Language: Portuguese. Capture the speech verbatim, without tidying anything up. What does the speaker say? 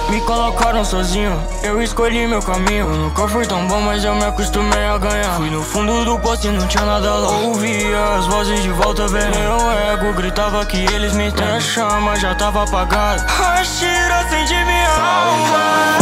Me colocaram sozinho, eu escolhi meu caminho. Eu nunca fui tão bom, mas eu me acostumei a ganhar. Fui no fundo do poço e não tinha nada lá. Ouvia as vozes de volta, velho. Meu ego gritava que eles me têm. A chama já tava apagada. A tiro acende minha alma.